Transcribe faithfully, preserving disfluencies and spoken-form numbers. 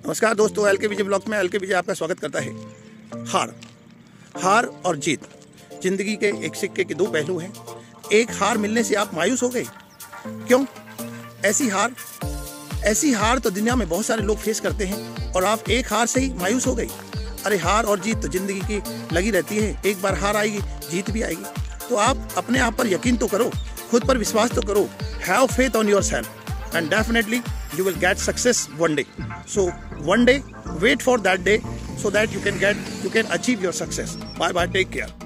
नमस्कार दोस्तों, एल के विजय ब्लॉग में एल के विजय आपका स्वागत करता है। हार हार और जीत जिंदगी के एक सिक्के के दो पहलू हैं। एक हार मिलने से आप मायूस हो गए, क्यों? ऐसी हार ऐसी हार तो दुनिया में बहुत सारे लोग फेस करते हैं और आप एक हार से ही मायूस हो गए। अरे हार और जीत तो जिंदगी की लगी रहती है, एक बार हार आएगी जीत भी आएगी। तो आप अपने आप पर यकीन तो करो, खुद पर विश्वास तो करो। Have faith on yourself and definitely you will get success one day. So one day, wait for that day so that you can get you can achieve your success. Bye bye, take care.